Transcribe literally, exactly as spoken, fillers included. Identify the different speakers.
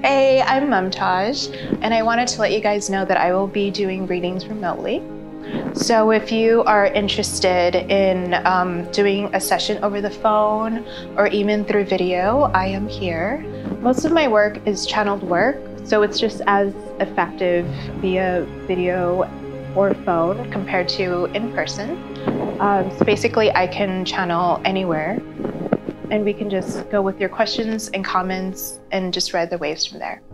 Speaker 1: Hey, I'm Mumtaj, and I wanted to let you guys know that I will be doing readings remotely. So if you are interested in um, doing a session over the phone or even through video, I am here. Most of my work is channeled work, so it's just as effective via video or phone compared to in person. Um, so basically, I can channel anywhere, and we can just go with your questions and comments and just ride the waves from there.